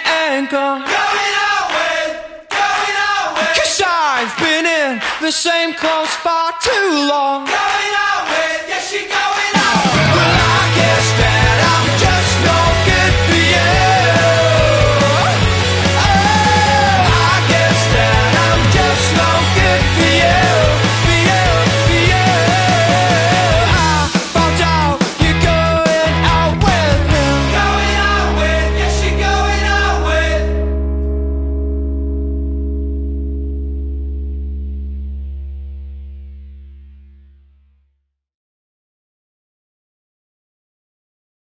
anchor. Going out with. 'Cause I've been in the same clothes far too long. Going out with. Yes, you're going out with.